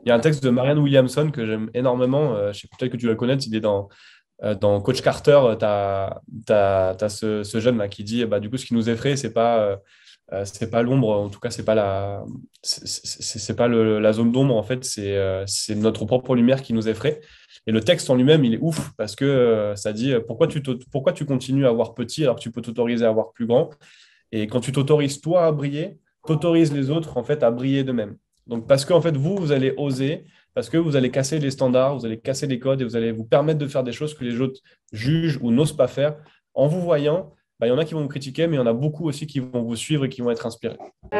Il y a un texte de Marianne Williamson que j'aime énormément. Je sais peut-être que tu la connais. Il est dans Coach Carter. Tu as ce jeune-là qui dit bah, du coup, ce qui nous effraie, c'est pas l'ombre. En tout cas, c'est pas la zone d'ombre. En fait, c'est notre propre lumière qui nous effraie. Et le texte en lui-même, il est ouf parce que ça dit pourquoi tu continues à voir petit alors que tu peux t'autoriser à voir plus grand. Et quand tu t'autorises toi à briller, t'autorises les autres en fait à briller de même. Donc parce qu'en fait vous allez oser, parce que vous allez casser les standards, vous allez casser les codes et vous allez vous permettre de faire des choses que les autres jugent ou n'osent pas faire. En vous voyant, bah, il y en a qui vont vous critiquer, mais il y en a beaucoup aussi qui vont vous suivre et qui vont être inspirés.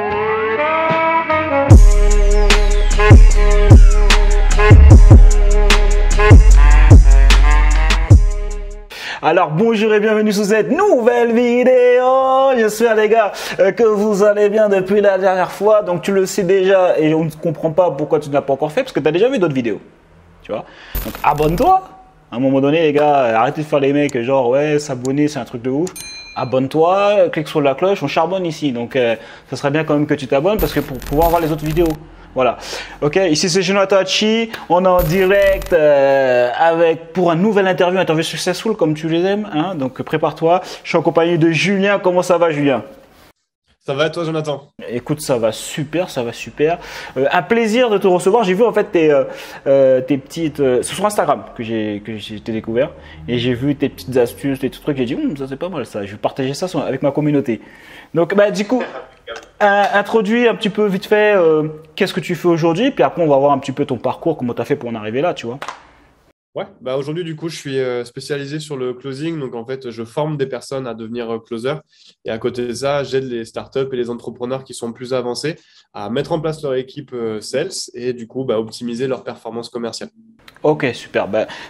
Alors bonjour et bienvenue sur cette nouvelle vidéo. J'espère les gars que vous allez bien depuis la dernière fois. Donc tu le sais déjà et on ne comprend pas pourquoi tu ne l'as pas encore fait parce que tu as déjà vu d'autres vidéos. Tu vois. Donc abonne-toi. À un moment donné les gars, arrêtez de faire les mecs genre ouais s'abonner c'est un truc de ouf. Abonne-toi, clique sur la cloche, on charbonne ici. Donc ça serait bien quand même que tu t'abonnes parce que pour pouvoir voir les autres vidéos. Voilà. Ok, ici c'est Jonathan Hachi. On est en direct pour un nouvel interview successful comme tu les aimes. Hein, donc prépare-toi. Je suis en compagnie de Julien. Comment ça va, Julien? Ça va, toi, Jonathan? Écoute, ça va super, ça va super. Un plaisir de te recevoir. J'ai vu en fait tes petites. C'est sur Instagram que j'ai été découvert et j'ai vu tes petites astuces, tes petits trucs. J'ai dit ça c'est pas mal ça. Je vais partager ça avec ma communauté. Donc bah du coup. Introduis un petit peu vite fait qu'est-ce que tu fais aujourd'hui, puis après on va voir un petit peu ton parcours, comment tu as fait pour en arriver là, tu vois. Ouais, bah aujourd'hui, du coup, je suis spécialisé sur le closing. Donc, en fait, je forme des personnes à devenir closer. Et à côté de ça, j'aide les startups et les entrepreneurs qui sont plus avancés à mettre en place leur équipe sales et du coup, bah, optimiser leur performance commerciale. Ok, super.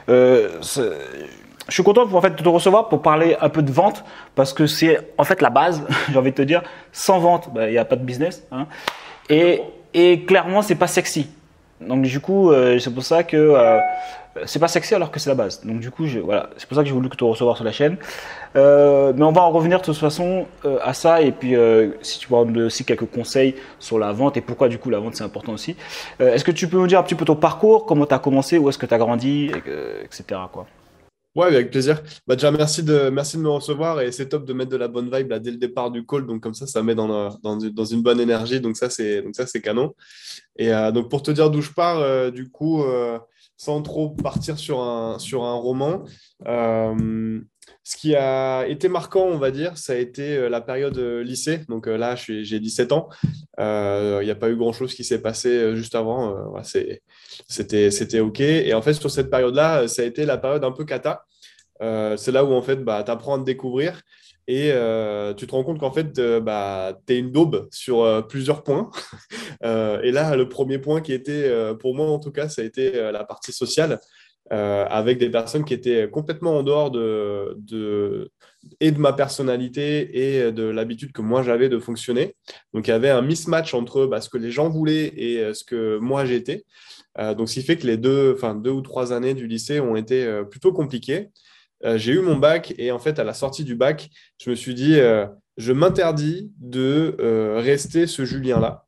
Je suis content en fait, de te recevoir pour parler un peu de vente parce que c'est en fait la base, j'ai envie de te dire. Sans vente, il n'y a pas de business. Hein. Et clairement, c'est pas sexy. Donc du coup, c'est pour ça que c'est pas sexy alors que c'est la base. Donc du coup, voilà, c'est pour ça que j'ai voulu te recevoir sur la chaîne. Mais on va en revenir de toute façon à ça et puis si tu peux me donner aussi quelques conseils sur la vente et pourquoi du coup la vente c'est important aussi. Est-ce que tu peux nous dire un petit peu ton parcours, comment tu as commencé, où est-ce que tu as grandi, etc. quoi. Ouais, avec plaisir. Bah, déjà, merci de me recevoir et c'est top de mettre de la bonne vibe là, dès le départ du call. Donc, comme ça met dans une bonne énergie. Donc, ça, c'est canon. Et donc, pour te dire d'où je pars, du coup, sans trop partir sur un roman, euh, ce qui a été marquant, on va dire, ça a été la période lycée. Donc là, j'ai 17 ans. Il n'y a pas eu grand-chose qui s'est passé juste avant. Voilà, c'était OK. Et en fait, sur cette période-là, ça a été la période un peu cata. C'est là où en fait, bah, tu apprends à te découvrir et tu te rends compte qu'en fait, bah, tu es une daube sur plusieurs points. Et là, le premier point qui était, pour moi en tout cas, ça a été la partie sociale, avec des personnes qui étaient complètement en dehors et de ma personnalité et de l'habitude que moi j'avais de fonctionner. Donc il y avait un mismatch entre bah, ce que les gens voulaient et ce que moi j'étais. Donc ce qui fait que les deux ou trois années du lycée ont été plutôt compliquées. J'ai eu mon bac et en fait, à la sortie du bac, je me suis dit, je m'interdis de rester ce Julien-là.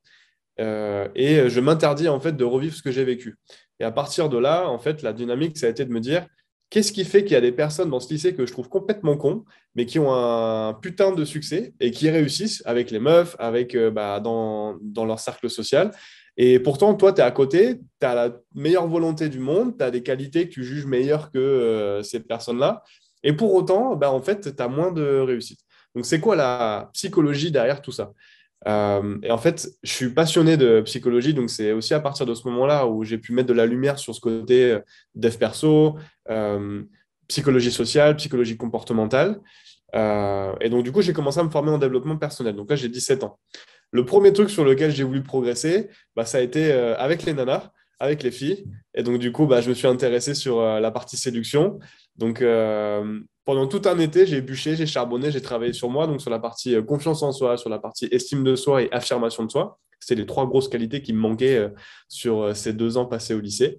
Et je m'interdis en fait de revivre ce que j'ai vécu. Et à partir de là, en fait, la dynamique, ça a été de me dire, qu'est-ce qui fait qu'il y a des personnes dans ce lycée que je trouve complètement cons, mais qui ont un putain de succès et qui réussissent avec les meufs, avec bah, dans leur cercle social. Et pourtant, toi, tu es à côté, tu as la meilleure volonté du monde, tu as des qualités que tu juges meilleures que ces personnes-là. Et pour autant, bah, en fait, tu as moins de réussite. Donc, c'est quoi la psychologie derrière tout ça? Et en fait, je suis passionné de psychologie, donc c'est aussi à partir de ce moment-là où j'ai pu mettre de la lumière sur ce côté dev perso, euh, psychologie sociale, psychologie comportementale. Et donc, du coup, j'ai commencé à me former en développement personnel. Donc là, j'ai 17 ans. Le premier truc sur lequel j'ai voulu progresser, bah, ça a été avec les nanas, avec les filles. Et donc, du coup, bah, je me suis intéressé sur la partie séduction. Donc, pendant tout un été, j'ai bûché, j'ai charbonné, j'ai travaillé sur moi, donc sur la partie confiance en soi, sur la partie estime de soi et affirmation de soi. C'était les trois grosses qualités qui me manquaient sur ces 2 ans passés au lycée.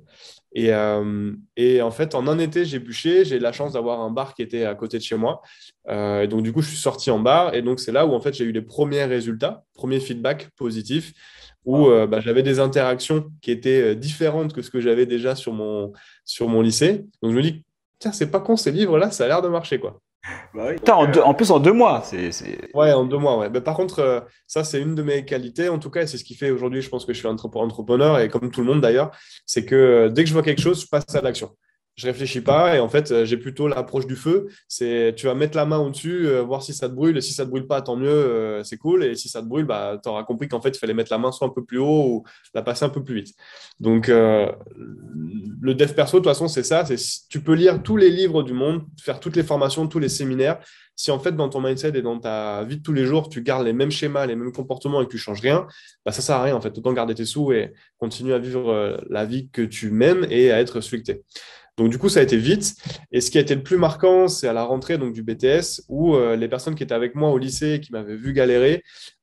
Et en fait, en un été, j'ai bûché. J'ai eu la chance d'avoir un bar qui était à côté de chez moi. Et donc, du coup, je suis sorti en bar. Et donc, c'est là où, en fait, j'ai eu les premiers résultats, premiers feedbacks positifs. où bah, j'avais des interactions qui étaient différentes que ce que j'avais déjà sur mon lycée. Donc je me dis, tiens, c'est pas con ces livres-là, ça a l'air de marcher, quoi. Bah oui. Putain, en plus en 2 mois, Ouais, en 2 mois, ouais. Mais par contre, ça, c'est une de mes qualités, en tout cas, et c'est ce qui fait aujourd'hui, je pense que je suis entrepreneur, et comme tout le monde d'ailleurs, c'est que dès que je vois quelque chose, je passe à l'action. Je réfléchis pas, et en fait, j'ai plutôt l'approche du feu. C'est, tu vas mettre la main au-dessus, voir si ça te brûle, et si ça te brûle pas, tant mieux, c'est cool, et si ça te brûle, bah, tu auras compris qu'en fait, il fallait mettre la main soit un peu plus haut, ou la passer un peu plus vite. Donc, le dev perso, de toute façon, c'est ça, tu peux lire tous les livres du monde, faire toutes les formations, tous les séminaires, si en fait dans ton mindset et dans ta vie de tous les jours, tu gardes les mêmes schémas, les mêmes comportements et que tu changes rien, bah, ça sert à rien en fait. Autant garder tes sous et continuer à vivre la vie que tu mènes et à être respecté. Donc du coup, ça a été vite. Et ce qui a été le plus marquant, c'est à la rentrée donc, du BTS où les personnes qui étaient avec moi au lycée, qui m'avaient vu galérer,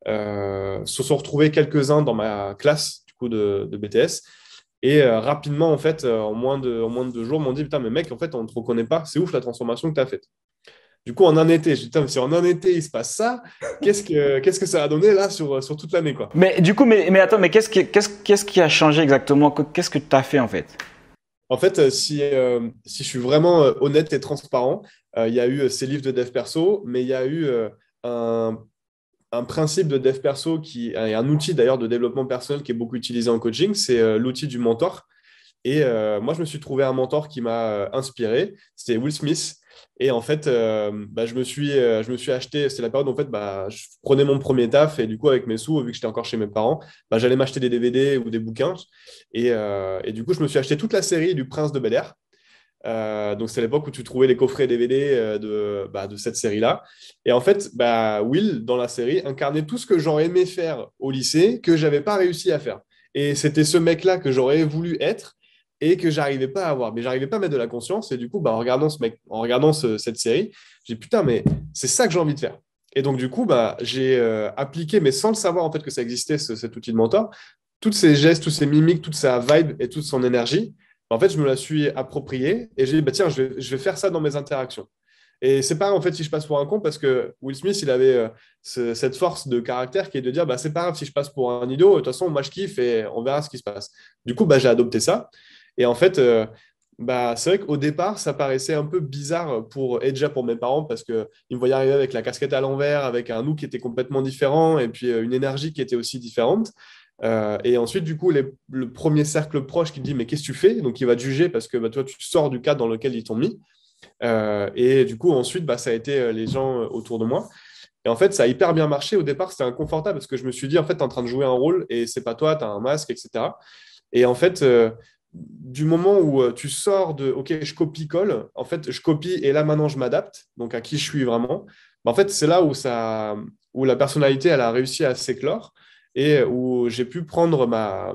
se sont retrouvés quelques-uns dans ma classe du coup de BTS. Et rapidement, en fait, en moins de 2 jours, m'ont dit, putain, mais mec, en fait, on ne te reconnaît pas. C'est ouf la transformation que tu as faite. Du coup, en un été, je dis, putain, mais si en un été, il se passe ça, qu'est-ce que ça a donné là sur toute l'année, quoi. Mais du coup, mais attends, mais qu'est-ce qui a changé exactement? Qu'est-ce que tu as fait en fait? En fait, si je suis vraiment honnête et transparent, il y a eu ces livres de dev perso, mais il y a eu un, un principe de dev perso qui est un outil d'ailleurs de développement personnel qui est beaucoup utilisé en coaching, c'est l'outil du mentor. Et moi, je me suis trouvé un mentor qui m'a inspiré. C'était Will Smith. Et en fait, bah, je me suis acheté, c'était la période où en fait, bah, je prenais mon premier taf et du coup, avec mes sous, vu que j'étais encore chez mes parents, bah, j'allais m'acheter des DVD ou des bouquins. Et du coup, je me suis acheté toute la série du Prince de Bel-Air. Donc, c'est l'époque où tu trouvais les coffrets DVD de cette série-là. Et en fait, bah, Will, dans la série, incarnait tout ce que j'aurais aimé faire au lycée, que j'avais pas réussi à faire. Et c'était ce mec-là que j'aurais voulu être et que j'arrivais pas à avoir. Mais j'arrivais pas à mettre de la conscience. Et du coup, bah, en regardant ce mec, en regardant cette série, j'ai dit putain, mais c'est ça que j'ai envie de faire. Et donc, du coup, bah, j'ai appliqué, mais sans le savoir en fait que ça existait, cet outil de mentor, tous ces gestes, tous ces mimiques, toute sa vibe et toute son énergie. En fait, je me la suis appropriée et j'ai dit, bah, tiens, je vais faire ça dans mes interactions. Et c'est pas en fait si je passe pour un con parce que Will Smith, il avait cette force de caractère qui est de dire, bah, c'est pas grave si je passe pour un idiot, de toute façon, moi je kiffe et on verra ce qui se passe. Du coup, bah, j'ai adopté ça. Et en fait, bah, c'est vrai qu'au départ, ça paraissait un peu bizarre et déjà pour mes parents parce qu'ils me voyaient arriver avec la casquette à l'envers, avec un look qui était complètement différent et puis une énergie qui était aussi différente. Et ensuite, du coup, le premier cercle proche qui te dit, mais qu'est-ce que tu fais? Donc, il va te juger parce que bah, toi, tu sors du cadre dans lequel ils t'ont mis. Et du coup, ensuite, bah, ça a été les gens autour de moi. Et en fait, ça a hyper bien marché. Au départ, c'était inconfortable parce que je me suis dit, en fait, tu es en train de jouer un rôle et c'est pas toi, tu as un masque, etc. Et en fait, du moment où tu sors de, OK, je copie-colle, en fait, je copie et là, maintenant, je m'adapte, donc à qui je suis vraiment. Bah, en fait, c'est là où la personnalité, elle a réussi à s'éclore et où j'ai pu prendre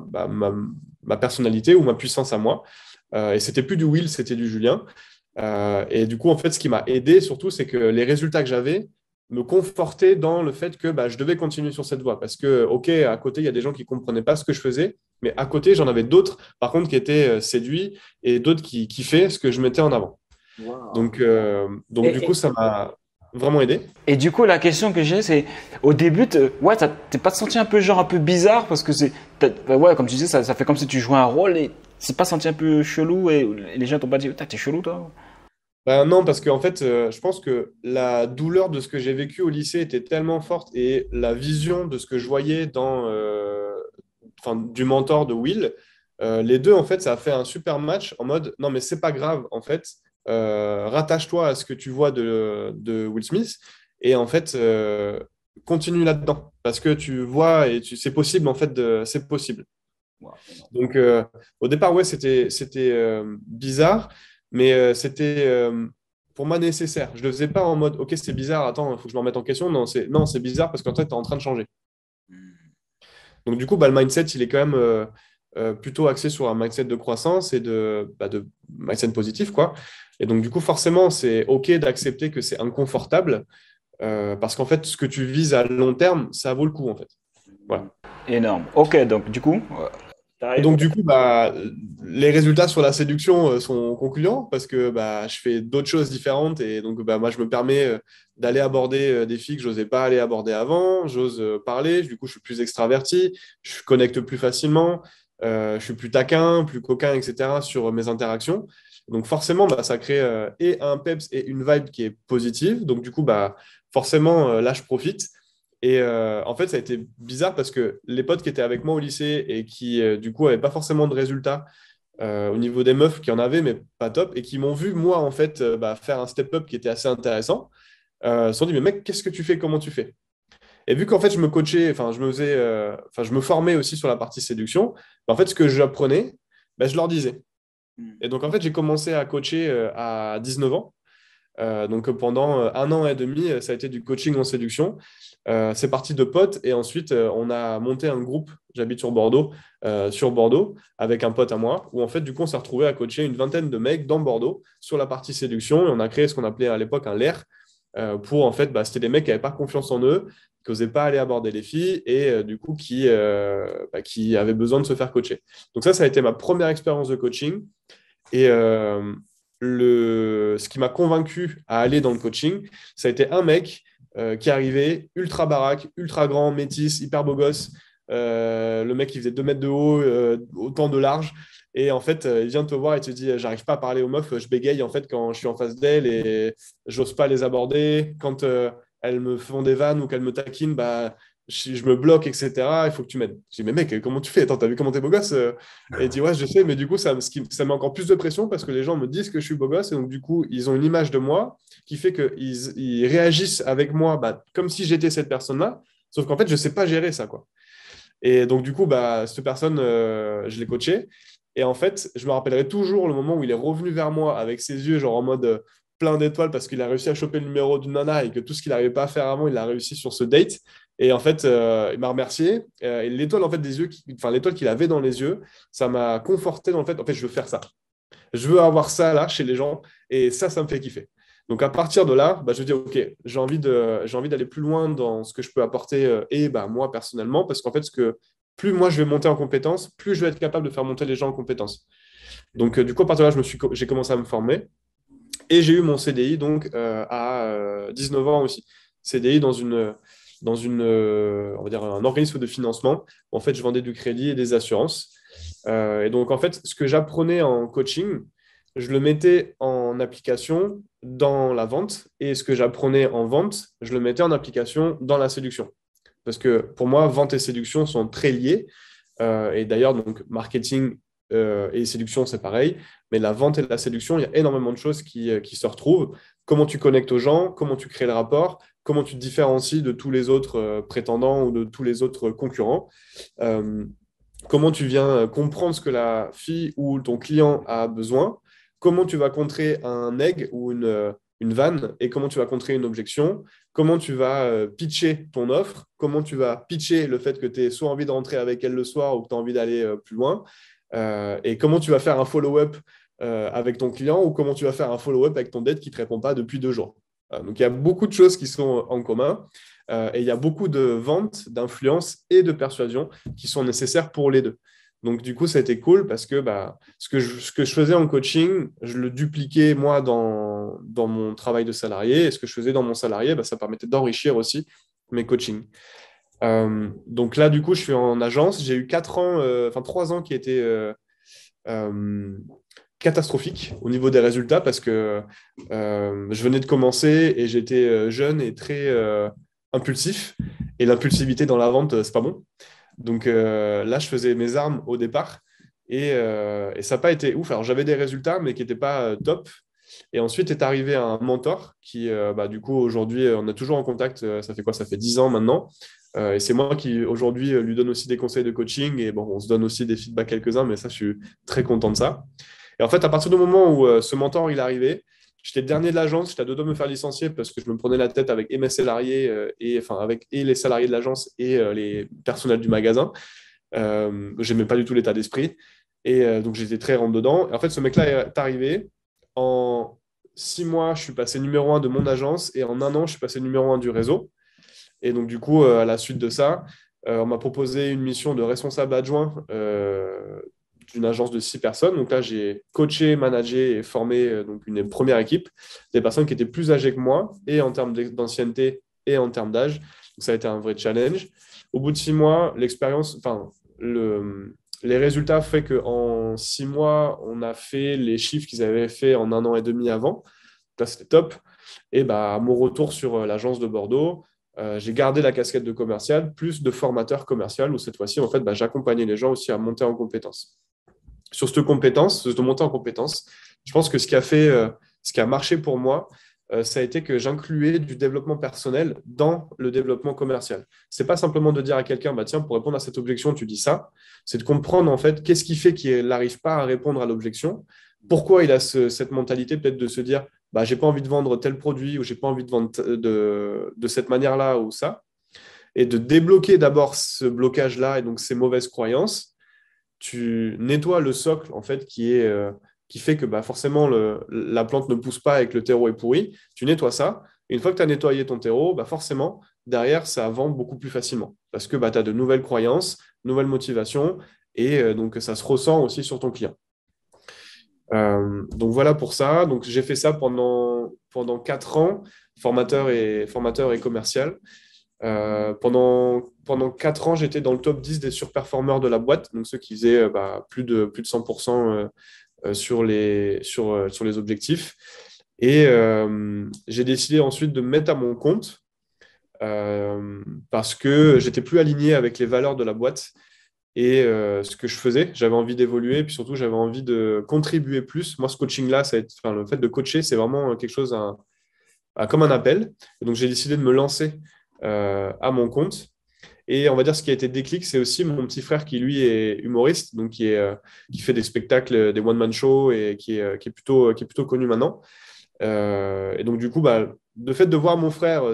ma personnalité ou ma puissance à moi. Et c'était plus du Will, c'était du Julien. Et du coup, en fait, ce qui m'a aidé surtout, c'est que les résultats que j'avais me confortaient dans le fait que bah, je devais continuer sur cette voie. Parce que, OK, à côté, il y a des gens qui ne comprenaient pas ce que je faisais, mais à côté, j'en avais d'autres, par contre, qui étaient séduits et d'autres qui kiffaient ce que je mettais en avant. Wow. Donc du coup, ça m'a vraiment aidé. Et du coup, la question que j'ai, c'est au début, ouais, t'es pas senti un peu genre un peu bizarre parce que bah ouais, comme tu disais, ça fait comme si tu jouais un rôle et c'est pas senti un peu chelou et les gens t'ont pas dit, t'es chelou toi? Ben non, parce qu'en fait, je pense que la douleur de ce que j'ai vécu au lycée était tellement forte et la vision de ce que je voyais du mentor de Will, les deux, en fait, ça a fait un super match en mode, non, mais c'est pas grave, en fait, rattache-toi à ce que tu vois de Will Smith et en fait, continue là-dedans parce que tu vois et c'est possible, en fait, c'est possible. Wow. Donc, au départ, ouais, c'était bizarre, mais c'était pour moi nécessaire. Je ne le faisais pas en mode, OK, c'est bizarre, attends, il faut que je me remette en question. Non, c'est bizarre parce qu'en fait, tu es en train de changer. Donc, du coup, bah, le mindset, il est quand même plutôt axé sur un mindset de croissance et de mindset positif, quoi. Et donc, du coup, forcément, c'est OK d'accepter que c'est inconfortable parce qu'en fait, ce que tu vises à long terme, ça vaut le coup, en fait. Voilà. Énorme. Ok, donc du coup, Et t'arrives. donc, du coup, bah, les résultats sur la séduction sont concluants parce que bah, je fais d'autres choses différentes et donc bah, moi je me permets d'aller aborder des filles que je n'osais pas aller aborder avant, j'ose parler, du coup je suis plus extraverti, je connecte plus facilement, je suis plus taquin, plus coquin, etc. sur mes interactions. Donc forcément, bah, ça crée et un peps et une vibe qui est positive. Donc du coup, bah, forcément, là je profite. Et en fait, ça a été bizarre parce que les potes qui étaient avec moi au lycée et qui, du coup, n'avaient pas forcément de résultats au niveau des meufs qui en avaient, mais pas top, et qui m'ont vu, moi, en fait, bah, faire un step-up qui était assez intéressant, se sont dit, mais mec, qu'est-ce que tu fais? Comment tu fais? Et vu qu'en fait, je me coachais, enfin, je me formais aussi sur la partie séduction, bah, en fait, ce que j'apprenais, bah, je leur disais. Et donc, en fait, j'ai commencé à coacher à 19 ans. Donc pendant 1 an et demi, ça a été du coaching en séduction. C'est parti de potes et ensuite on a monté un groupe, j'habite sur Bordeaux, avec un pote à moi, où en fait du coup on s'est retrouvé à coacher une vingtaine de mecs dans Bordeaux sur la partie séduction et on a créé ce qu'on appelait à l'époque un LER pour en fait, bah, c'était des mecs qui n'avaient pas confiance en eux, qui n'osaient pas aller aborder les filles et du coup qui avaient besoin de se faire coacher. Donc ça a été ma première expérience de coaching. Et ce qui m'a convaincu à aller dans le coaching, ça a été un mec qui arrivait ultra baraque, ultra grand, métis, hyper beau gosse. Le mec, il faisait 2 mètres de haut, autant de large. Et en fait, il vient te voir et te dit, j'arrive pas à parler aux meufs, je bégaye en fait quand je suis en face d'elles et j'ose pas les aborder. Quand elles me font des vannes ou qu'elles me taquinent, bah, je me bloque, etc. Il faut que tu m'aides. Je dis, mais mec, comment tu fais? Attends, t'as vu comment t'es beau gosse? Et il dit, ouais, je sais, mais du coup, ça met encore plus de pression parce que les gens me disent que je suis beau gosse et donc, du coup, ils ont une image de moi qui fait qu'ils réagissent avec moi bah, comme si j'étais cette personne-là. Sauf qu'en fait, je sais pas gérer ça, quoi. Et donc, du coup, bah, cette personne, je l'ai coachée. Et en fait, je me rappellerai toujours le moment où il est revenu vers moi avec ses yeux, genre en mode plein d'étoiles parce qu'il a réussi à choper le numéro d'une nana et que tout ce qu'il n'arrivait pas à faire avant, il a réussi sur ce date. Et en fait, il m'a remercié. Et l'étoile en fait, des yeux, enfin, l'étoile qu'il avait dans les yeux, ça m'a conforté dans le fait, en fait, je veux faire ça. Je veux avoir ça là chez les gens et ça me fait kiffer. Donc à partir de là, bah, je dis ok, j'ai envie d'aller plus loin dans ce que je peux apporter et bah, moi personnellement, parce qu'en fait, plus moi je vais monter en compétences, plus je vais être capable de faire monter les gens en compétences. Donc du coup, à partir de là, j'ai commencé à me former et j'ai eu mon CDI donc à 19 ans aussi. CDI on va dire un organisme de financement. En fait, je vendais du crédit et des assurances. Et donc, en fait, ce que j'apprenais en coaching, je le mettais en application dans la vente. Et ce que j'apprenais en vente, je le mettais en application dans la séduction. Parce que pour moi, vente et séduction sont très liés. Et d'ailleurs, donc, marketing et séduction, c'est pareil. Mais la vente et la séduction, il y a énormément de choses qui se retrouvent. Comment tu connectes aux gens, comment tu crées le rapport, comment tu te différencies de tous les autres prétendants ou de tous les autres concurrents. Euh, Comment tu viens comprendre ce que la fille ou ton client a besoin, comment tu vas contrer un egg ou une vanne et comment tu vas contrer une objection, comment tu vas pitcher ton offre, comment tu vas pitcher le fait que tu aies soit envie de rentrer avec elle le soir ou que tu as envie d'aller plus loin, et comment tu vas faire un follow-up avec ton client ou comment tu vas faire un follow-up avec ton date qui ne te répond pas depuis 2 jours. Donc il y a beaucoup de choses qui sont en commun. Et il y a beaucoup de ventes, d'influence et de persuasion qui sont nécessaires pour les deux. Donc, du coup, ça a été cool parce que bah, ce que je faisais en coaching, je le dupliquais moi dans mon travail de salarié. Et ce que je faisais dans mon salarié, bah, ça permettait d'enrichir aussi mes coachings. Donc là, du coup, je suis en agence. J'ai eu 4 ans, enfin 3 ans qui étaient euh, catastrophiques au niveau des résultats parce que je venais de commencer et j'étais jeune et très impulsif. Et l'impulsivité dans la vente, c'est pas bon. Donc là, je faisais mes armes au départ et ça n'a pas été ouf. Alors j'avais des résultats, mais qui n'étaient pas top. Et ensuite est arrivé un mentor qui, bah, du coup, aujourd'hui, on est toujours en contact. Ça fait quoi? Ça fait 10 ans maintenant. Et c'est moi qui, aujourd'hui, lui donne aussi des conseils de coaching. Et bon, on se donne aussi des feedbacks quelques-uns, mais ça, je suis très content de ça. Et en fait, à partir du moment où ce mentor il est arrivé, j'étais le dernier de l'agence, j'étais à 2 doigts de me faire licencier parce que je me prenais la tête avec et mes salariés et enfin avec et les salariés de l'agence et les personnels du magasin. J'aimais pas du tout l'état d'esprit et donc j'étais très rentre dedans. Et en fait, ce mec-là est arrivé en 6 mois, je suis passé numéro 1 de mon agence et en 1 an, je suis passé numéro 1 du réseau. Et donc du coup, à la suite de ça, on m'a proposé une mission de responsable adjoint d'une agence de 6 personnes. Donc là, j'ai coaché, managé et formé donc une première équipe, des personnes qui étaient plus âgées que moi, et en termes d'ancienneté et en termes d'âge. Donc ça a été un vrai challenge. Au bout de 6 mois, les résultats fait qu'en 6 mois, on a fait les chiffres qu'ils avaient fait en 1 an et demi avant. Là, c'était top. Et bah, à mon retour sur l'agence de Bordeaux, j'ai gardé la casquette de commercial, plus de formateur commercial, où cette fois-ci, en fait, bah, j'accompagnais les gens aussi à monter en compétences. Sur cette montée en compétences, je pense que ce qui a marché pour moi, ça a été que j'incluais du développement personnel dans le développement commercial. C'est pas simplement de dire à quelqu'un, bah, tiens, pour répondre à cette objection, tu dis ça. C'est de comprendre, en fait, qu'est-ce qui fait qu'il n'arrive pas à répondre à l'objection, pourquoi il a cette mentalité peut-être de se dire, bah, j'ai pas envie de vendre tel produit ou j'ai pas envie de vendre de cette manière-là ou ça, et de débloquer d'abord ce blocage-là et donc ces mauvaises croyances. Tu nettoies le socle en fait qui fait que bah, forcément la plante ne pousse pas et que le terreau est pourri. Tu nettoies ça. Et une fois que tu as nettoyé ton terreau, bah, forcément, derrière, ça vend beaucoup plus facilement parce que bah, tu as de nouvelles croyances, nouvelles motivations et donc ça se ressent aussi sur ton client. Donc voilà pour ça. Donc j'ai fait ça pendant 4 ans, formateur et commercial. Pendant 4 ans, j'étais dans le top 10 des surperformeurs de la boîte, donc ceux qui faisaient bah, plus de 100% sur les objectifs. Et j'ai décidé ensuite de me mettre à mon compte parce que j'étais plus aligné avec les valeurs de la boîte et ce que je faisais. J'avais envie d'évoluer, puis surtout, j'avais envie de contribuer plus. Moi, ce coaching-là, le fait de coacher, c'est vraiment quelque chose comme un appel. Et donc, j'ai décidé de me lancer à mon compte. Et on va dire ce qui a été déclic, c'est aussi mon petit frère qui, lui, est humoriste, donc qui fait des spectacles, des one-man shows et qui est plutôt connu maintenant. Et donc, du coup, bah, le fait de voir mon frère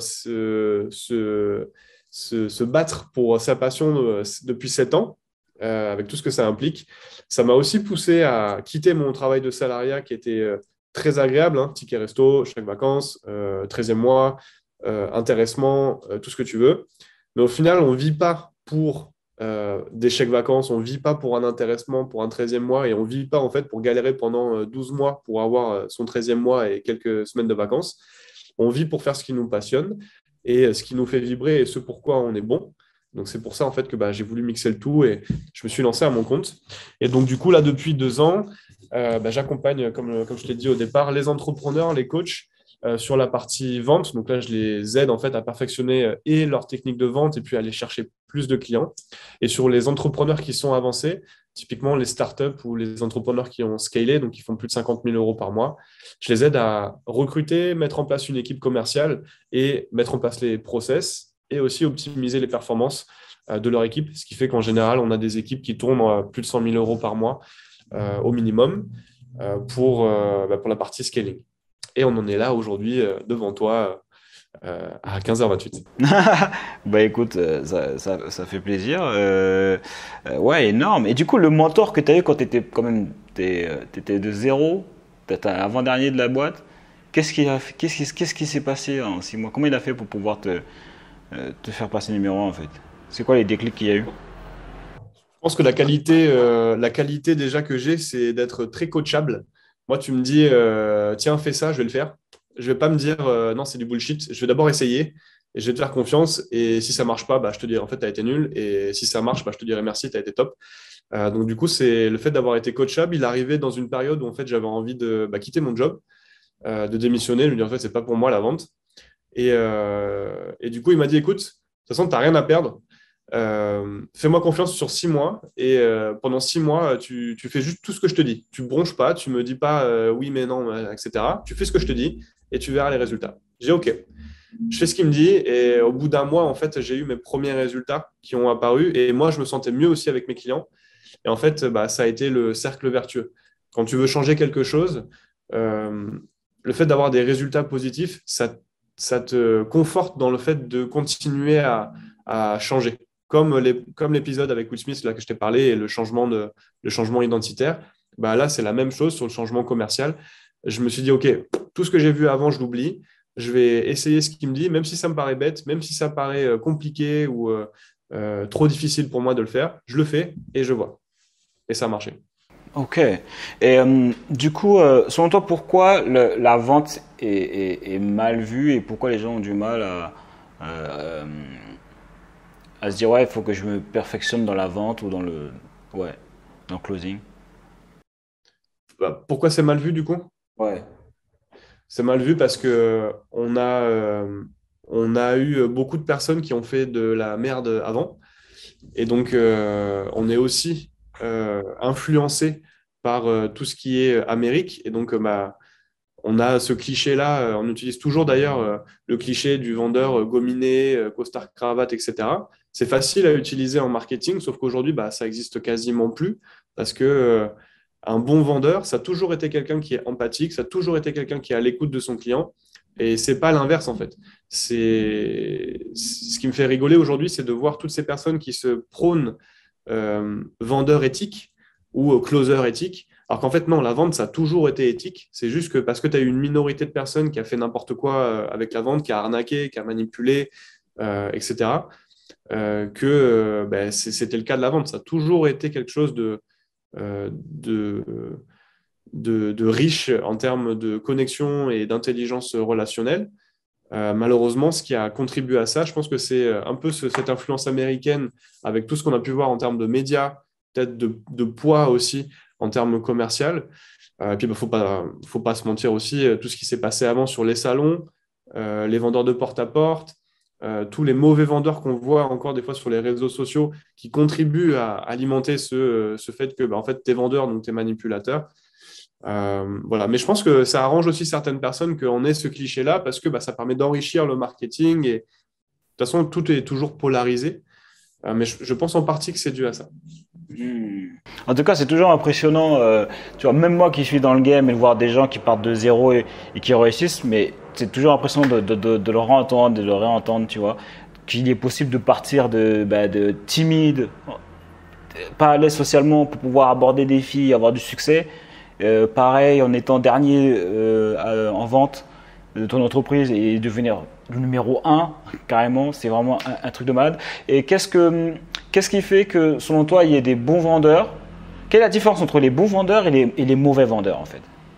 se battre pour sa passion depuis 7 ans, avec tout ce que ça implique, ça m'a aussi poussé à quitter mon travail de salariat qui était très agréable, hein, ticket resto, chèque vacances, 13e mois, intéressement, tout ce que tu veux. Mais au final, on ne vit pas pour des chèques vacances, on ne vit pas pour un intéressement, pour un 13e mois, et on ne vit pas en fait pour galérer pendant 12 mois pour avoir son 13e mois et quelques semaines de vacances. On vit pour faire ce qui nous passionne et ce qui nous fait vibrer et ce pourquoi on est bon. Donc c'est pour ça en fait que bah, j'ai voulu mixer le tout et je me suis lancé à mon compte. Et donc du coup là depuis 2 ans, bah, j'accompagne comme je l'ai dit au départ les entrepreneurs, les coachs sur la partie vente. Donc là je les aide en fait à perfectionner et leur technique de vente et puis à aller chercher plus de clients. Et sur les entrepreneurs qui sont avancés, typiquement les startups ou les entrepreneurs qui ont scalé, donc qui font plus de 50 000 euros par mois, je les aide à recruter, mettre en place une équipe commerciale et mettre en place les process et aussi optimiser les performances de leur équipe, ce qui fait qu'en général, on a des équipes qui tournent à plus de 100 000 euros par mois au minimum pour la partie scaling. Et on en est là aujourd'hui devant toi à 15h28. Bah écoute, ça fait plaisir. Ouais, énorme. Et du coup, le mentor que tu as eu quand tu étais quand même t'étais de zéro, t'étais avant-dernier de la boîte, qu'est-ce qui s'est passé en 6 mois? Comment il a fait pour pouvoir te faire passer numéro 1 en fait? C'est quoi les déclics qu'il y a eu? Je pense que la qualité déjà que j'ai, c'est d'être très coachable. Moi, tu me dis, tiens, fais ça, je vais le faire. Je vais pas me dire, non, c'est du bullshit. Je vais d'abord essayer et je vais te faire confiance. Et si ça marche pas, bah, je te dirai, en fait, tu as été nul. Et si ça marche, bah, je te dirai merci, tu as été top. Donc, du coup, c'est le fait d'avoir été coachable. Il arrivait dans une période où, en fait, j'avais envie de quitter mon job, de démissionner, de lui dire, en fait, c'est pas pour moi la vente. Et du coup, il m'a dit, écoute, de toute façon, tu n'as rien à perdre. Fais-moi confiance sur 6 mois et pendant 6 mois, tu fais juste tout ce que je te dis. Tu bronches pas, tu me dis pas oui, mais non, etc. Tu fais ce que je te dis et tu verras les résultats. J'ai OK. Je fais ce qu'il me dit et au bout d'un mois, en fait, j'ai eu mes premiers résultats qui ont apparu et moi, je me sentais mieux aussi avec mes clients. Et en fait, bah, ça a été le cercle vertueux. Quand tu veux changer quelque chose, euh, le fait d'avoir des résultats positifs, ça te conforte dans le fait de continuer à changer. Comme l'épisode avec Will Smith là, que je t'ai parlé et le changement identitaire, bah là, c'est la même chose sur le changement commercial. Je me suis dit, OK, tout ce que j'ai vu avant, je l'oublie. Je vais essayer ce qu'il me dit, même si ça me paraît bête, même si ça paraît compliqué ou trop difficile pour moi de le faire, je le fais et je vois. Et ça a marché. Ok. Et du coup, selon toi, pourquoi la vente est mal vue et pourquoi les gens ont du mal à, à se dire ouais, il faut que je me perfectionne dans la vente ou ouais, dans le closing. Bah, pourquoi c'est mal vu du coup? Ouais. C'est mal vu parce que on a eu beaucoup de personnes qui ont fait de la merde avant. Et donc, on est aussi influencé par tout ce qui est Amérique. Et donc, bah, on a ce cliché-là. On utilise toujours d'ailleurs le cliché du vendeur gominé, costard cravate, etc. C'est facile à utiliser en marketing, sauf qu'aujourd'hui, bah, ça existe quasiment plus parce que un bon vendeur, ça a toujours été quelqu'un qui est empathique, ça a toujours été quelqu'un qui est à l'écoute de son client. Et c'est pas l'inverse en fait. C'est ce qui me fait rigoler aujourd'hui, c'est de voir toutes ces personnes qui se prônent vendeur éthique ou closer éthique. Alors qu'en fait, non, la vente, ça a toujours été éthique. C'est juste que parce que tu as eu une minorité de personnes qui a fait n'importe quoi avec la vente, qui a arnaqué, qui a manipulé, etc., c'était le cas de la vente. Ça a toujours été quelque chose euh, de, de riche en termes de connexion et d'intelligence relationnelle. Malheureusement, ce qui a contribué à ça, je pense que c'est un peu cette influence américaine avec tout ce qu'on a pu voir en termes de médias, peut-être de poids aussi en termes commercial. Et puis, il faut pas se mentir aussi, tout ce qui s'est passé avant sur les salons, les vendeurs de porte-à-porte, tous les mauvais vendeurs qu'on voit encore des fois sur les réseaux sociaux qui contribuent à alimenter ce fait que bah, en fait, tu es vendeur, donc tu es manipulateur. Voilà. Mais je pense que ça arrange aussi certaines personnes qu'on ait ce cliché-là parce que bah, ça permet d'enrichir le marketing et de toute façon, tout est toujours polarisé. Mais je pense en partie que c'est dû à ça. Hmm. En tout cas, c'est toujours impressionnant. Tu vois, même moi qui suis dans le game et de voir des gens qui partent de zéro et qui réussissent, mais c'est toujours impressionnant de le entendre, de le réentendre, tu vois. Qu'il est possible de partir de timide, pas à l'aise socialement pour pouvoir aborder des filles, avoir du succès. Pareil, en étant dernier en vente de ton entreprise et devenir le numéro un, carrément, c'est vraiment un truc de malade. Et qu'est-ce qui fait que, selon toi, il y ait des bons vendeurs? Quelle est la différence entre les bons vendeurs et les mauvais vendeurs, en fait?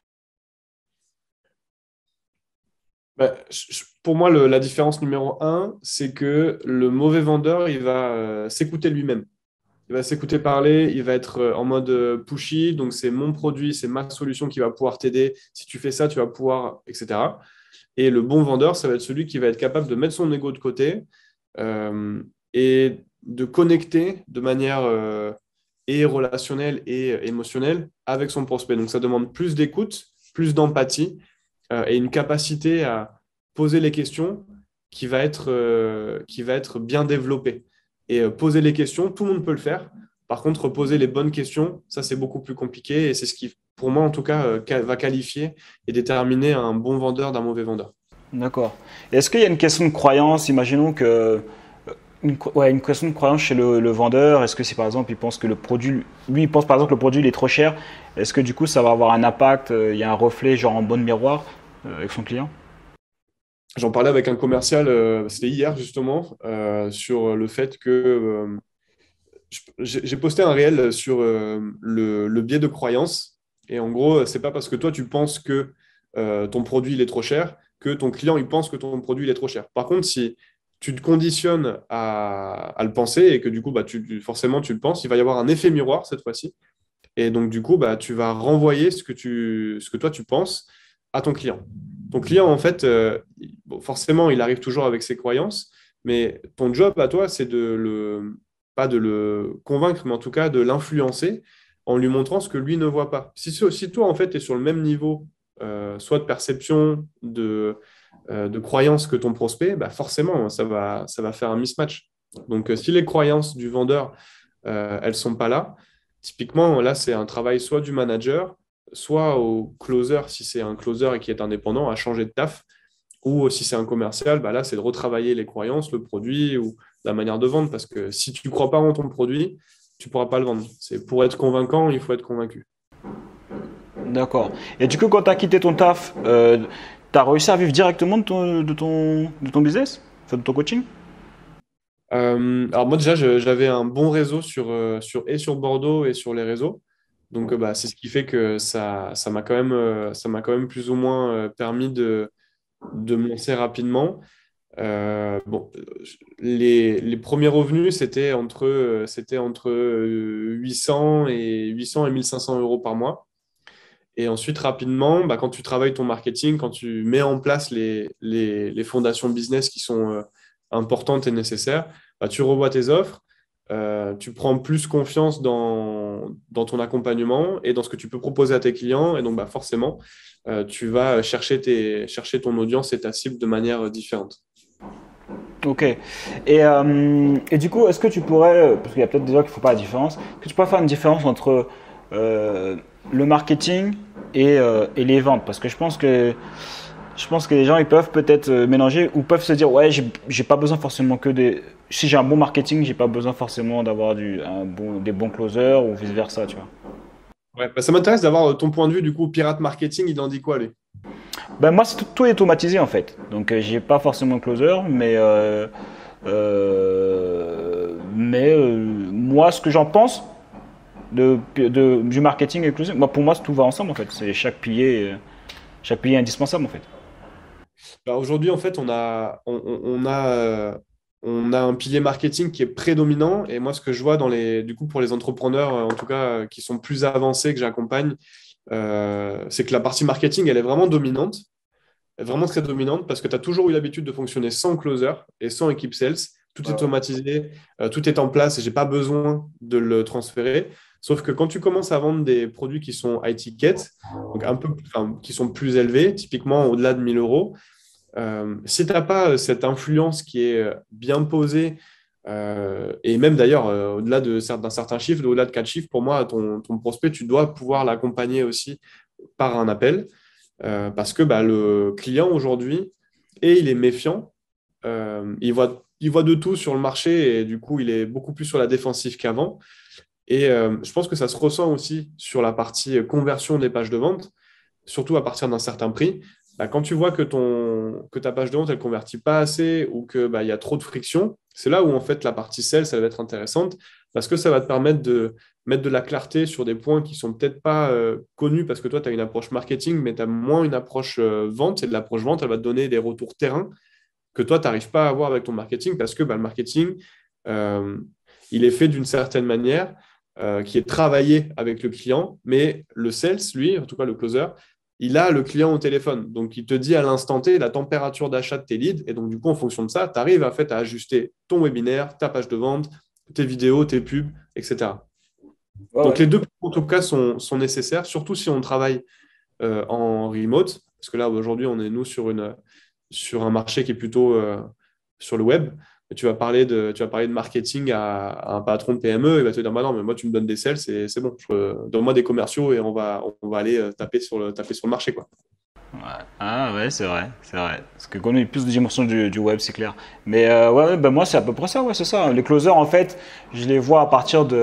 Bah, pour moi, la différence numéro un, c'est que le mauvais vendeur, il va s'écouter lui-même. Il va s'écouter parler, il va être en mode pushy, donc c'est mon produit, c'est ma solution qui va pouvoir t'aider. Si tu fais ça, tu vas pouvoir, etc. Et le bon vendeur, ça va être celui qui va être capable de mettre son ego de côté euh, et de connecter de manière et relationnelle et émotionnelle avec son prospect. Donc ça demande plus d'écoute, plus d'empathie et une capacité à poser les questions qui va être bien développée. Et poser les questions, tout le monde peut le faire. Par contre, poser les bonnes questions, ça c'est beaucoup plus compliqué et c'est ce qui, pour moi en tout cas, va qualifier et déterminer un bon vendeur d'un mauvais vendeur. D'accord. Est-ce qu'il y a une question de croyance? Imaginons que une question de croyance chez le vendeur. Est-ce que si par exemple il pense que le produit, lui il pense par exemple que le produit il est trop cher, est-ce que du coup ça va avoir un impact, il y a un reflet genre en bon miroir avec son client? J'en parlais avec un commercial, c'était hier justement, sur le fait que j'ai posté un réel sur le biais de croyance. Et en gros, c'est pas parce que toi tu penses que ton produit il est trop cher que ton client il pense que ton produit il est trop cher. Par contre, si tu te conditionnes à le penser et que du coup, bah, forcément tu le penses, il va y avoir un effet miroir cette fois-ci. Et donc, du coup, bah, tu vas renvoyer ce que toi tu penses à ton client. Ton client, en fait, bon, forcément, il arrive toujours avec ses croyances, mais ton job à toi, c'est pas de le convaincre, mais en tout cas de l'influencer en lui montrant ce que lui ne voit pas. Si toi, en fait, tu es sur le même niveau, soit de perception, de croyance que ton prospect, bah forcément, ça va faire un mismatch. Donc, si les croyances du vendeur, elles sont pas là, typiquement, là, c'est un travail soit du manager, soit au closer, si c'est un closer et qui est indépendant, à changer de taf, ou si c'est un commercial, bah là, c'est de retravailler les croyances, le produit ou la manière de vendre, parce que si tu ne crois pas en ton produit, tu ne pourras pas le vendre. C'est pour être convaincant, il faut être convaincu. D'accord. Et du coup, quand tu as quitté ton taf, tu as réussi à vivre directement de ton business, enfin, de ton coaching? Alors moi déjà, j'avais un bon réseau et sur Bordeaux et sur les réseaux. Donc, bah, c'est ce qui fait que ça m'a quand même plus ou moins permis de me lancer rapidement. Bon, les premiers revenus, c'était entre 800 et 1500 euros par mois. Et ensuite, rapidement, bah, quand tu travailles ton marketing, quand tu mets en place les fondations business qui sont importantes et nécessaires, bah, tu revois tes offres, tu prends plus confiance dans ton accompagnement et dans ce que tu peux proposer à tes clients. Et donc, bah, forcément, tu vas chercher ton audience et ta cible de manière différente. Ok. Et du coup, est-ce que tu pourrais, parce qu'il y a peut-être des gens qui ne font pas la différence, est-ce que tu pourrais faire une différence entre euh, le marketing et les ventes? Parce que je pense que les gens ils peuvent peut-être mélanger ou peuvent se dire ouais, j'ai pas besoin forcément que des. Si j'ai un bon marketing, j'ai pas besoin forcément d'avoir des bons closers ou vice versa, tu vois. Ouais, bah, ça m'intéresse d'avoir ton point de vue. Du coup, pirate marketing, il en dit quoi, lui? Ben moi, c'est tout est automatisé en fait. Donc, j'ai pas forcément de closer, mais moi, ce que j'en pense du marketing et closing, moi, pour moi, tout va ensemble en fait. C'est chaque pilier est indispensable en fait. Bah, aujourd'hui, en fait, on a un pilier marketing qui est prédominant. Et moi, ce que je vois du coup, pour les entrepreneurs, en tout cas, qui sont plus avancés, que j'accompagne, c'est que la partie marketing, elle est vraiment dominante, vraiment très dominante, parce que tu as toujours eu l'habitude de fonctionner sans closer et sans équipe sales. Tout est Ouais. automatisé, tout est en place et j'ai pas besoin de le transférer. Sauf que quand tu commences à vendre des produits qui sont high ticket, donc enfin, qui sont plus élevés, typiquement au-delà de 1000 euros, si tu n'as pas cette influence qui est bien posée, et même d'ailleurs, au-delà d'un certain chiffre, au-delà de 4 chiffres, pour moi, ton prospect, tu dois pouvoir l'accompagner aussi par un appel, parce que bah, le client aujourd'hui, et il est méfiant, il voit de tout sur le marché, et du coup, il est beaucoup plus sur la défensive qu'avant. Et je pense que ça se ressent aussi sur la partie conversion des pages de vente, surtout à partir d'un certain prix. Bah, quand tu vois que ta page de vente, elle ne convertit pas assez ou qu'il bah, y a trop de friction, c'est là où en fait la partie sales, ça va être intéressante parce que ça va te permettre de mettre de la clarté sur des points qui sont peut-être pas connus parce que toi, tu as une approche marketing, mais tu as moins une approche vente. Et de l'approche vente, elle va te donner des retours terrain que toi, tu n'arrives pas à avoir avec ton marketing parce que bah, le marketing, euh, il est fait d'une certaine manière qui est travaillé avec le client, mais le sales, lui, en tout cas le closer, il a le client au téléphone. Donc, il te dit à l'instant T la température d'achat de tes leads. Et donc, du coup, en fonction de ça, tu arrives en fait, à ajuster ton webinaire, ta page de vente, tes vidéos, tes pubs, etc. Ouais, Donc, ouais. les deux, en tout cas, sont nécessaires, surtout si on travaille en remote. Parce que là, aujourd'hui, on est, nous, sur un marché qui est plutôt sur le web. Tu vas parler de marketing à un patron de PME, il va te dire bah non, mais moi, tu me donnes des sales, c'est bon. Donne-moi des commerciaux et on va aller taper sur le marché, quoi. Ouais. Ah ouais, c'est vrai, c'est vrai. Parce que quand on a plus de dimensions du web, c'est clair. Mais ouais, ouais, ben moi c'est à peu près ça, ouais, c'est ça. Les closers, en fait, je les vois à partir de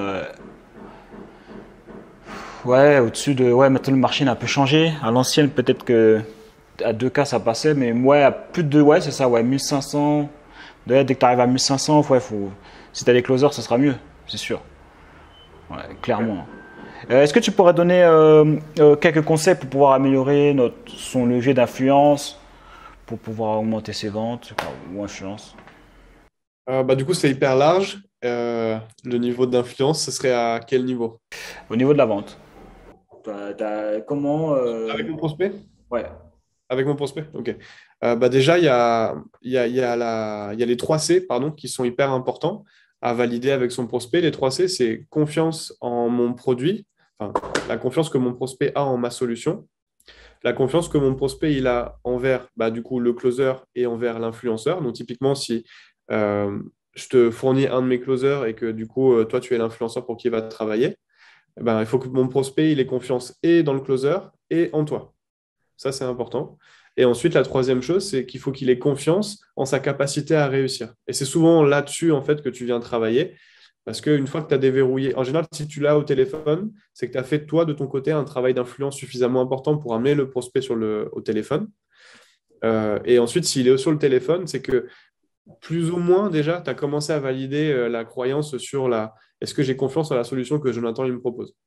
ouais, au-dessus de ouais, maintenant le marché a un peu changé. À l'ancienne, peut-être que à 2K ça passait, mais ouais, à plus de ouais, c'est ça, ouais, 1500. Dès que tu arrives à 1500, ouais, si tu as les closers, ça sera mieux, c'est sûr. Ouais, Ouais. clairement. Est-ce que tu pourrais donner quelques conseils pour pouvoir améliorer son levier d'influence, pour pouvoir augmenter ses ventes ou influence? Bah, du coup, c'est hyper large. Le niveau d'influence, ce serait à quel niveau? Au niveau de la vente. Comment Avec mon prospect? ouais. Avec mon prospect? Ok. Bah déjà, il y a les 3C pardon, qui sont hyper importants à valider avec son prospect. Les 3C, c'est confiance en mon produit, enfin, la confiance que mon prospect a en ma solution, la confiance que mon prospect il a envers bah, du coup, le closer et envers l'influenceur. Donc, typiquement, si euh, je te fournis un de mes closers et que du coup, toi, tu es l'influenceur pour qui il va travailler, eh ben, il faut que mon prospect il ait confiance et dans le closer et en toi. Ça, c'est important. Et ensuite, la troisième chose, c'est qu'il faut qu'il ait confiance en sa capacité à réussir. Et c'est souvent là-dessus, en fait, que tu viens travailler. Parce qu'une fois que tu as déverrouillé, en général, si tu l'as au téléphone, c'est que tu as fait, toi, de ton côté, un travail d'influence suffisamment important pour amener le prospect au téléphone. Et ensuite, s'il est sur le téléphone, c'est que plus ou moins, déjà, tu as commencé à valider la croyance sur est-ce que j'ai confiance en la solution que Jonathan il me propose.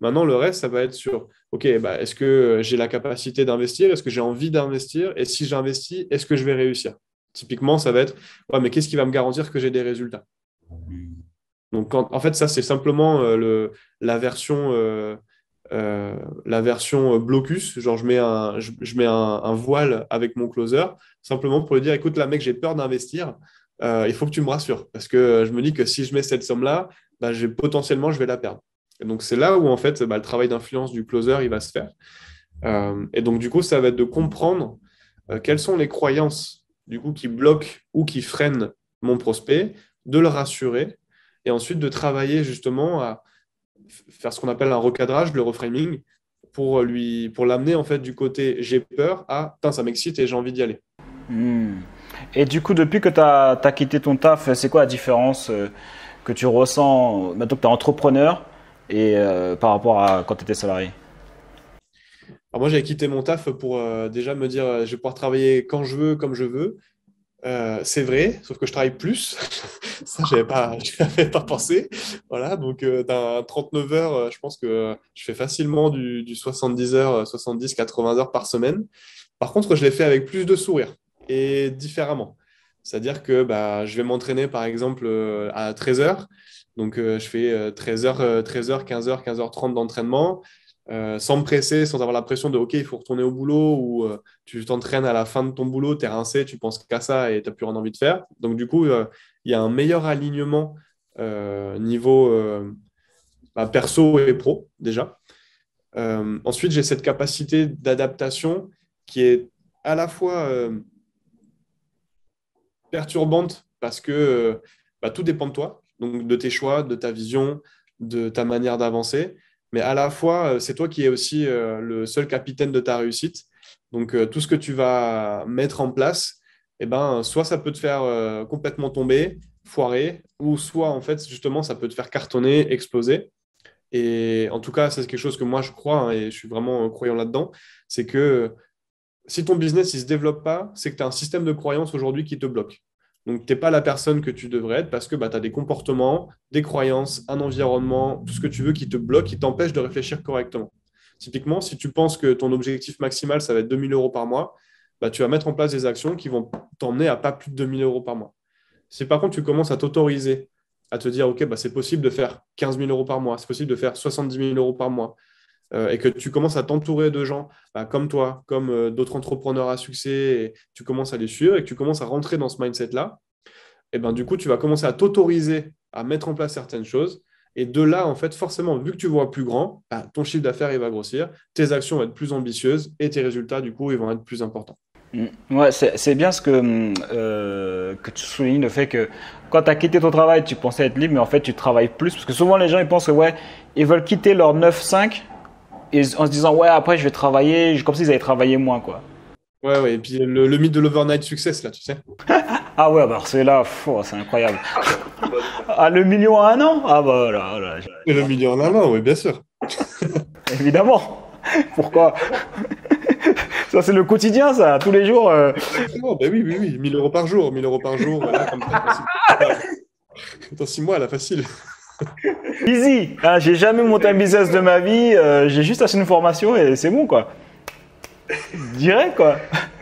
Maintenant, le reste, ça va être sur, OK, bah, est-ce que j'ai la capacité d'investir? Est-ce que j'ai envie d'investir? Et si j'investis, est-ce que je vais réussir? Typiquement, ça va être, ouais, mais qu'est-ce qui va me garantir que j'ai des résultats? Donc, en fait, ça, c'est simplement la version, la version blocus. Genre, je mets un voile avec mon closer, simplement pour lui dire, écoute, là, mec, j'ai peur d'investir. Il faut que tu me rassures. Parce que je me dis que si je mets cette somme-là, bah, potentiellement, je vais la perdre. Et donc, c'est là où, en fait, bah, le travail d'influence du closer, il va se faire. Et donc, du coup, ça va être de comprendre quelles sont les croyances, du coup, qui bloquent ou qui freinent mon prospect, de le rassurer et ensuite de travailler justement à faire ce qu'on appelle un recadrage, le reframing, pour l'amener en fait du côté j'ai peur à ça m'excite et j'ai envie d'y aller. Hmm. Et du coup, depuis que tu as quitté ton taf, c'est quoi la différence que tu ressens maintenant que tu es entrepreneur et par rapport à quand tu étais salarié? Alors moi j'avais quitté mon taf pour déjà me dire je vais pouvoir travailler quand je veux, comme je veux. C'est vrai, sauf que je travaille plus. Ça, j'y avais pas pensé. Voilà, donc d'un 39 heures, je pense que je fais facilement du 70 heures, 70, 80 heures par semaine. Par contre, je l'ai fait avec plus de sourire et différemment. C'est-à-dire que bah, je vais m'entraîner, par exemple, à 13 heures. Donc, je fais 13 heures, 13 heures, 15 heures, 15h30 d'entraînement sans me presser, sans avoir la pression de OK, il faut retourner au boulot ou tu t'entraînes à la fin de ton boulot, tu es rincé, tu penses qu'à ça et tu n'as plus rien envie de faire. Donc, du coup, il y a un meilleur alignement niveau bah, perso et pro, déjà. Ensuite, j'ai cette capacité d'adaptation qui est à la fois perturbante parce que bah, tout dépend de toi, donc de tes choix, de ta vision, de ta manière d'avancer. Mais à la fois, c'est toi qui es aussi le seul capitaine de ta réussite. Donc, tout ce que tu vas mettre en place, eh ben, soit ça peut te faire complètement tomber, foirer, ou soit, en fait, justement, ça peut te faire cartonner, exploser. Et en tout cas, c'est quelque chose que moi, je crois, hein, et je suis vraiment croyant là-dedans, c'est que si ton business ne se développe pas, c'est que tu as un système de croyances aujourd'hui qui te bloque. Donc, tu n'es pas la personne que tu devrais être parce que bah, tu as des comportements, des croyances, un environnement, tout ce que tu veux qui te bloque, qui t'empêche de réfléchir correctement. Typiquement, si tu penses que ton objectif maximal, ça va être 2 000 euros par mois, bah, tu vas mettre en place des actions qui vont t'emmener à pas plus de 2 000 euros par mois. Si par contre, tu commences à t'autoriser, à te dire, OK, bah, c'est possible de faire 15 000 euros par mois, c'est possible de faire 70 000 euros par mois, et que tu commences à t'entourer de gens bah, comme toi, comme d'autres entrepreneurs à succès, et tu commences à les suivre et que tu commences à rentrer dans ce mindset-là, et ben, du coup, tu vas commencer à t'autoriser à mettre en place certaines choses. Et de là, en fait, forcément, vu que tu vois plus grand, bah, ton chiffre d'affaires il va grossir, tes actions vont être plus ambitieuses et tes résultats, du coup, ils vont être plus importants. Mm. Ouais, c'est bien ce que tu soulignes, le fait que quand tu as quitté ton travail, tu pensais être libre, mais en fait, tu travailles plus. Parce que souvent, les gens, ils pensent que, ouais, ils veulent quitter leur 9-5 et en se disant, ouais, après, je vais travailler, comme s'ils avaient travaillé moins, quoi. Ouais, ouais. Et puis le mythe de l'overnight success, là, tu sais. Ah ouais, bah, c'est là, c'est incroyable. Ah, le million à un an? Ah bah voilà, voilà, Et le million en un an, oui, bien sûr. évidemment. Pourquoi? Ça, c'est le quotidien, ça, tous les jours. Exactement, ben oui, oui, oui. 1 000 euros par jour, 1 000 euros par jour, voilà, comme ça, dans 6 mois, là, facile. Easy. Ah, j'ai jamais monté un business de ma vie. J'ai juste acheté une formation et c'est bon, quoi. Direct, quoi.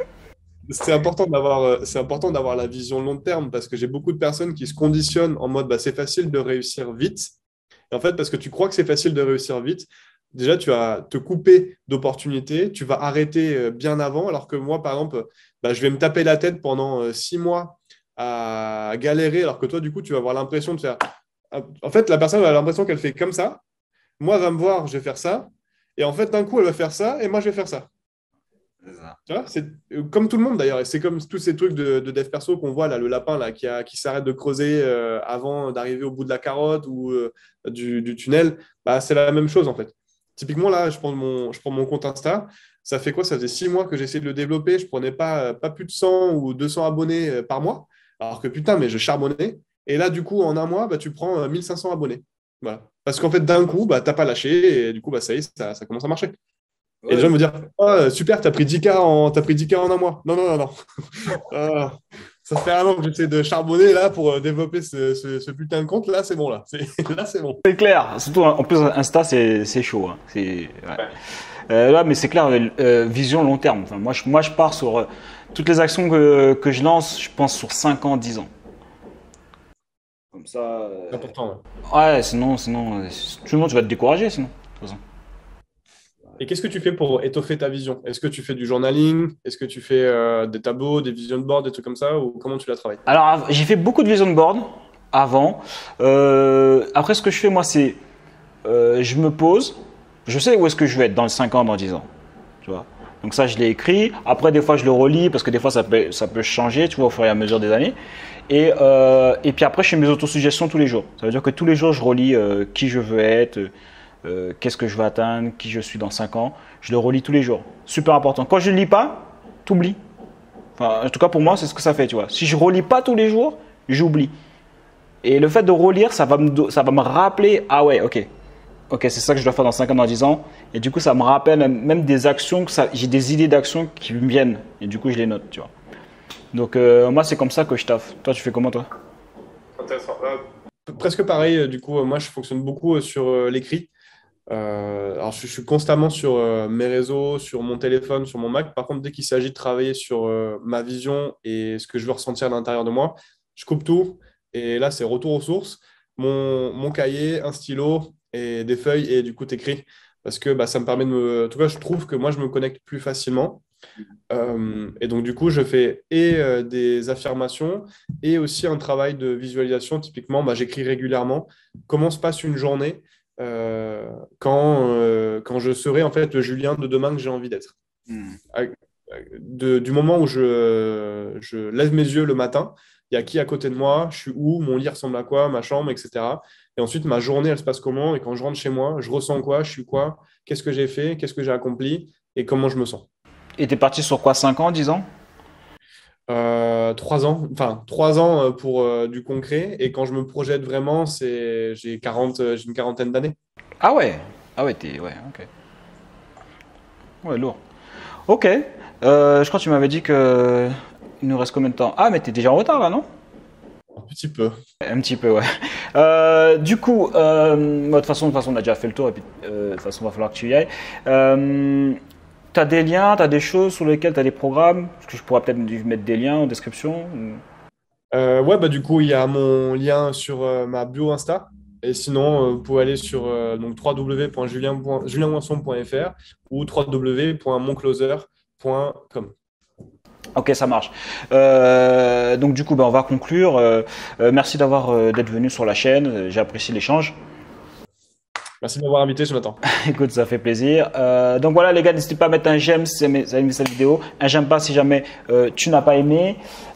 C'est important d'avoir la vision long terme parce que j'ai beaucoup de personnes qui se conditionnent en mode bah, c'est facile de réussir vite. Et en fait, parce que tu crois que c'est facile de réussir vite, déjà tu vas te couper d'opportunités, tu vas arrêter bien avant. Alors que moi, par exemple, bah, je vais me taper la tête pendant 6 mois à galérer, alors que toi, du coup, tu vas avoir l'impression de faire. En fait, la personne va avoir l'impression qu'elle fait comme ça. Moi, elle va me voir, je vais faire ça. Et en fait, d'un coup, elle va faire ça et moi, je vais faire ça. C'est ça. Tu vois, c'est comme tout le monde d'ailleurs, et c'est comme tous ces trucs de dev perso qu'on voit là, le lapin là qui s'arrête de creuser avant d'arriver au bout de la carotte ou du tunnel, bah, c'est la même chose en fait. Typiquement là, je prends mon compte Insta, ça fait quoi? Ça faisait 6 mois que j'essayais de le développer, je prenais pas plus de 100 ou 200 abonnés par mois, alors que putain, mais je charbonnais. Et là, du coup, en un mois, bah, tu prends 1 500 abonnés. Voilà. Parce qu'en fait, d'un coup, bah, t'as pas lâché et du coup, bah, ça y est, ça commence à marcher. Et les Ouais. gens me dire, ah, super, t'as pris 10K en un mois. Non, non, non, non. Ah, Ça fait un an que j'essaie de charbonner là pour développer ce putain de compte. Là, c'est bon là. Là, c'est bon. C'est clair. Surtout en plus Insta, c'est chaud. Hein. Ouais. Là, mais c'est clair, vision long terme. Enfin, moi, je pars sur toutes les actions que je lance, je pense sur 5 ans, 10 ans. Comme ça. C'est important. Ouais, sinon, tout le monde, tu vas te décourager sinon. De toute façon. Et qu'est-ce que tu fais pour étoffer ta vision? Est-ce que tu fais du journaling? Est-ce que tu fais des tableaux, des vision boards, des trucs comme ça? Ou comment tu la travailles? Alors, j'ai fait beaucoup de vision board avant. Après, ce que je fais, moi, c'est je me pose. Je sais où est-ce que je vais être dans 5 ans, dans 10 ans. Tu vois. Donc ça, je l'ai écrit. Après, des fois, je le relis parce que des fois, ça peut changer, tu vois, au fur et à mesure des années. Et puis après, je fais mes autosuggestions tous les jours. Ça veut dire que tous les jours, je relis qui je veux être, qu'est-ce que je veux atteindre, qui je suis dans 5 ans. Je le relis tous les jours. Super important. Quand je ne lis pas, tu oublies. Enfin, en tout cas, pour moi, c'est ce que ça fait, tu vois. Si je ne relis pas tous les jours, j'oublie. Et le fait de relire, ça va me rappeler, ah ouais, ok, c'est ça que je dois faire dans 5 ans, dans 10 ans. Et du coup, ça me rappelle même des actions, j'ai des idées d'actions qui me viennent. Et du coup, je les note, tu vois. Donc, moi, c'est comme ça que je taffe. Toi, tu fais comment, toi? Intéressant. Presque pareil, du coup, moi, je fonctionne beaucoup sur l'écrit. Alors, je suis constamment sur mes réseaux, sur mon téléphone, sur mon Mac. Par contre, dès qu'il s'agit de travailler sur ma vision et ce que je veux ressentir à l'intérieur de moi, je coupe tout. Et là, c'est retour aux sources. Mon cahier, un stylo et des feuilles, et du coup, t'écris. Parce que ça me permet de me. En tout cas, je trouve que moi, je me connecte plus facilement. Et donc, du coup, je fais des affirmations et aussi un travail de visualisation. Typiquement, j'écris régulièrement comment se passe une journée quand je serai en fait le Julien de demain que j'ai envie d'être. Du moment où je lève mes yeux le matin, il y a qui à côté de moi, je suis où, mon lit ressemble à quoi, ma chambre, etc. Et ensuite, ma journée, elle se passe comment, et quand je rentre chez moi, je ressens quoi, je suis quoi, qu'est-ce que j'ai fait, qu'est-ce que j'ai accompli, et comment je me sens. Et t'es parti sur quoi, 5 ans, 10 ans? 3 ans, enfin 3 ans pour du concret, et quand je me projette vraiment, j'ai une quarantaine d'années. Ah ouais, ouais, ok. Ouais, lourd. Ok, je crois que tu m'avais dit que il nous reste combien de temps? Ah, mais t'es déjà en retard là, non? Un petit peu. Un petit peu, ouais. Du coup, de toute façon, on a déjà fait le tour et puis de toute façon, il va falloir que tu y ailles. T'as des liens, t'as des choses sur lesquelles t'as des programmes? Parce que je pourrais peut-être mettre des liens en description. Ouais, du coup, il y a mon lien sur ma bio Insta. Et sinon, vous pouvez aller sur donc www.julienmoinson.fr ou www.moncloser.com. Ok, ça marche. Donc du coup, on va conclure. Merci d'être venu sur la chaîne. J'apprécie l'échange. Merci de m'avoir invité, Jonathan. Écoute, ça fait plaisir. Donc voilà, les gars, n'hésitez pas à mettre un j'aime si vous avez aimé cette vidéo, un j'aime pas si jamais tu n'as pas aimé.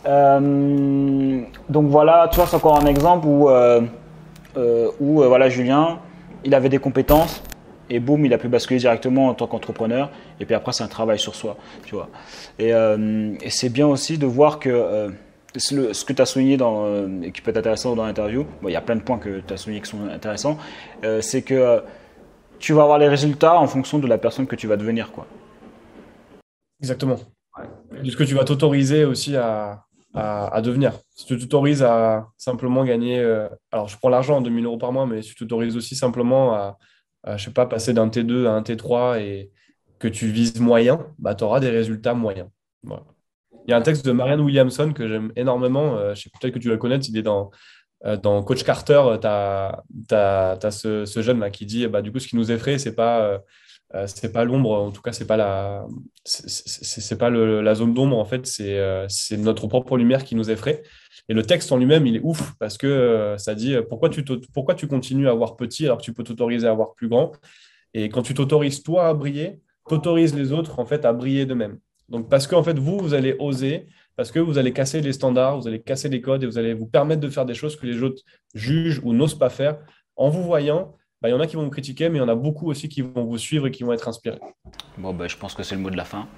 Donc voilà, tu vois, c'est encore un exemple où voilà, Julien, il avait des compétences et boum, il a pu basculer directement en tant qu'entrepreneur. Et puis après, c'est un travail sur soi, tu vois. Et c'est bien aussi de voir que ce que tu as souligné et qui peut être intéressant dans l'interview, il y a plein de points que tu as soulignés qui sont intéressants, c'est que tu vas avoir les résultats en fonction de la personne que tu vas devenir, quoi. Exactement. De ce que tu vas t'autoriser aussi à devenir. Si tu t'autorises à simplement gagner, alors je prends l'argent, 2 000 € par mois, mais si tu t'autorises aussi simplement à, je sais pas, passer d'un T2 à un T3 et que tu vises moyen, tu auras des résultats moyens. Voilà. Il y a un texte de Marianne Williamson que j'aime énormément. Je sais peut-être que tu vas connaître. Il est dans Coach Carter. Tu as ce jeune-là qui dit du coup, ce qui nous effraie, c'est pas l'ombre. En tout cas, c'est pas la zone d'ombre. En fait, c'est notre propre lumière qui nous effraie. Et le texte en lui-même, il est ouf parce que ça dit pourquoi tu continues à voir petit alors que tu peux t'autoriser à voir plus grand. Et quand tu t'autorises toi à briller, t'autorises les autres en fait à briller d'eux-mêmes. Donc, parce qu'en fait, vous allez oser, parce que vous allez casser les standards, vous allez casser les codes et vous allez vous permettre de faire des choses que les autres jugent ou n'osent pas faire. En vous voyant, il y en a qui vont vous critiquer, mais il y en a beaucoup aussi qui vont vous suivre et qui vont être inspirés. Bon, je pense que c'est le mot de la fin.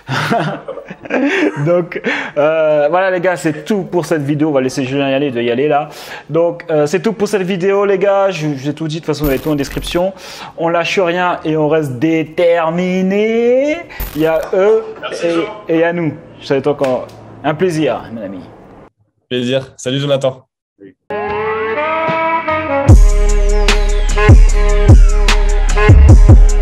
Donc, voilà les gars, c'est tout pour cette vidéo. On va laisser Julien y aller là. Donc, c'est tout pour cette vidéo les gars. Je vous ai tout dit, de toute façon, vous avez tout en description. On lâche rien et on reste déterminé. Il y a eux et il y a nous. Ça va être encore un plaisir, mon ami. Plaisir. Salut Jonathan. Salut.